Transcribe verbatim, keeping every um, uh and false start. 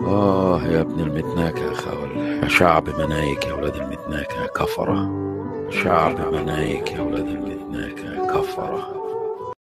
آه يا ابن المتناكة يا خول، يا شعب منايك يا ولاد المتناكة يا كفرة. شعب منايك يا ولاد المتناكة يا كفرة.